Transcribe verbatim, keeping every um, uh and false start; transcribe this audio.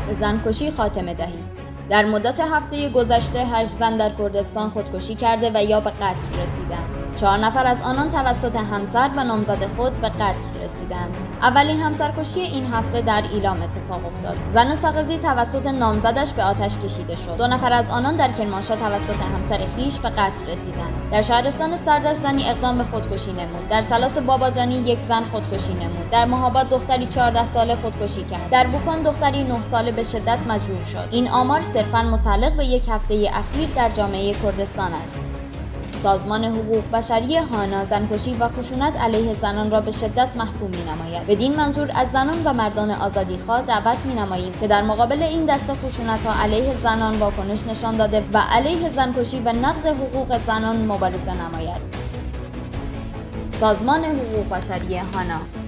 به زنکشی خاتمه دهید. در مدت هفته گذشته هشت زن در کردستان خودکشی کرده و یا به قتل رسیدند. چهار نفر از آنان توسط همسر و نامزد خود به قتل رسیدند. اولین همسرکشی این هفته در ایلام اتفاق افتاد. زن ساغزی توسط نامزدش به آتش کشیده شد. دو نفر از آنان در کرمانشاه توسط همسر خویش به قتل رسیدند. در شهرستان سردش زنی اقدام به خودکشی نمود. در سلاس باباجانی یک زن خودکشی نمود. در مهاباد دختری چهارده ساله خودکشی کرد. در بوکان دختری نه ساله به شدت مجروح شد. این آمار صرفاً متعلق به یک هفته اخیر در جامعه کردستان است. سازمان حقوق بشری هانا زنکشی و خشونت علیه زنان را به شدت محکوم می‌نماید. بدین منظور از زنان و مردان آزادیخواه دعوت می‌نماییم که در مقابل این دست خشونت‌ها علیه زنان واکنش نشان داده و علیه زنکشی و نقض حقوق زنان مبارزه نماید. سازمان حقوق بشری هانا